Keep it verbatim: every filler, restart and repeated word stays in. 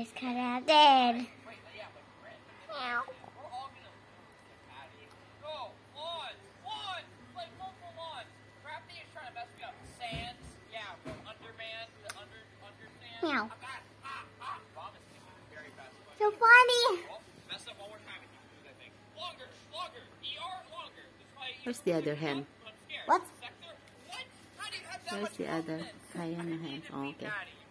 just cut out dead. Meow. Meow. So funny. Where's the other hen? What? Where's the other cayenne hen? Oh, okay.